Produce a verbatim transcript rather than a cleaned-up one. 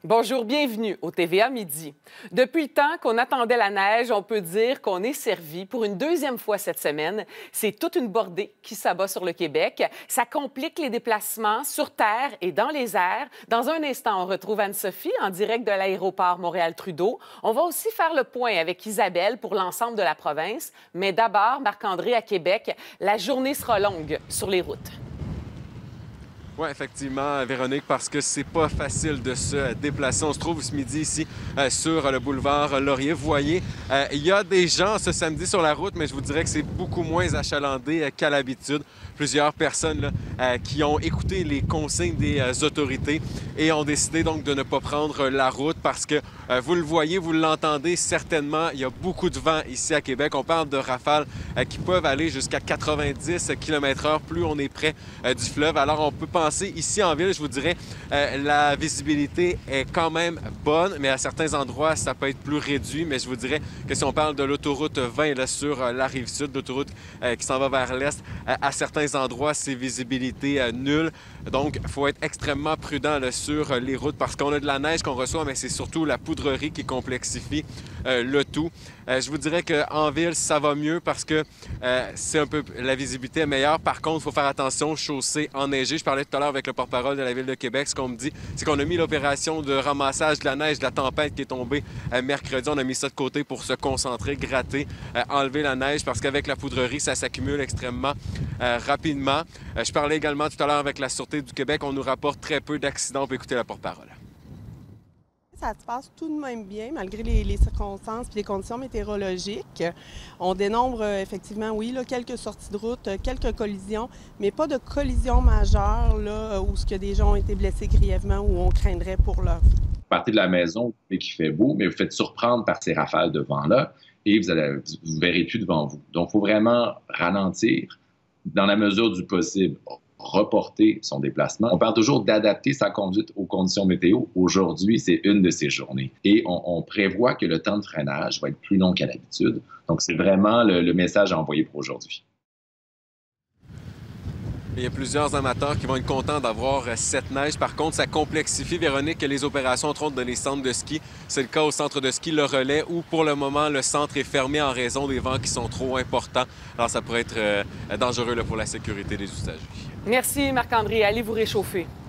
Bonjour, bienvenue au T V A Midi. Depuis le temps qu'on attendait la neige, on peut dire qu'on est servi pour une deuxième fois cette semaine. C'est toute une bordée qui s'abat sur le Québec. Ça complique les déplacements sur terre et dans les airs. Dans un instant, on retrouve Anne-Sophie en direct de l'aéroport Montréal-Trudeau. On va aussi faire le point avec Isabelle pour l'ensemble de la province. Mais d'abord, Marc-André à Québec, la journée sera longue sur les routes. Oui, effectivement, Véronique, parce que c'est pas facile de se déplacer. On se trouve ce midi ici euh, sur le boulevard Laurier. Vous voyez, euh, il y a des gens ce samedi sur la route, mais je vous dirais que c'est beaucoup moins achalandé euh, qu'à l'habitude. Plusieurs personnes là, euh, qui ont écouté les consignes des euh, autorités et ont décidé donc de ne pas prendre la route parce que, euh, vous le voyez, vous l'entendez certainement, il y a beaucoup de vent ici à Québec. On parle de rafales euh, qui peuvent aller jusqu'à quatre-vingt-dix kilomètres heure plus on est près euh, du fleuve. Alors, on peut penser ici en ville, je vous dirais, euh, la visibilité est quand même bonne, mais à certains endroits, ça peut être plus réduit. Mais je vous dirais que si on parle de l'autoroute vingt là, sur euh, la rive sud, l'autoroute euh, qui s'en va vers l'est, euh, à certains endroits, c'est visibilité euh, nulle. Donc, il faut être extrêmement prudent là, sur euh, les routes parce qu'on a de la neige qu'on reçoit, mais c'est surtout la poudrerie qui complexifie euh, le tout. Euh, je vous dirais qu'en ville, ça va mieux parce que euh, c'est un peu la visibilité est meilleure. Par contre, il faut faire attention, chaussée enneigée. Je parlais tout à l'heure avec le porte-parole de la Ville de Québec. Ce qu'on me dit, c'est qu'on a mis l'opération de ramassage de la neige, de la tempête qui est tombée euh, mercredi. On a mis ça de côté pour se concentrer, gratter, euh, enlever la neige parce qu'avec la poudrerie, ça s'accumule extrêmement euh, rapidement. Euh, je parlais également tout à l'heure avec la Sûreté du Québec. On nous rapporte très peu d'accidents. On peut écouter la porte-parole. Ça se passe tout de même bien, malgré les, les circonstances et les conditions météorologiques. On dénombre euh, effectivement, oui, là, quelques sorties de route, euh, quelques collisions, mais pas de collisions majeures là, où ce que des gens ont été blessés grièvement ou on craindrait pour leur vie. Vous partez de la maison et qu'il fait beau, mais vous faites surprendre par ces rafales de vent-là et vous ne vous verrez plus devant vous. Donc, il faut vraiment ralentir dans la mesure du possible. Reporter son déplacement. On parle toujours d'adapter sa conduite aux conditions météo. Aujourd'hui, c'est une de ces journées. Et on, on prévoit que le temps de freinage va être plus long qu'à l'habitude. Donc, c'est vraiment le, le message à envoyer pour aujourd'hui. Il y a plusieurs amateurs qui vont être contents d'avoir cette neige. Par contre, ça complexifie, Véronique, les opérations entre autres dans les centres de ski. C'est le cas au centre de ski Le Relais où, pour le moment, le centre est fermé en raison des vents qui sont trop importants. Alors, ça pourrait être euh, dangereux là, pour la sécurité des usagers. Merci, Marc-André. Allez vous réchauffer.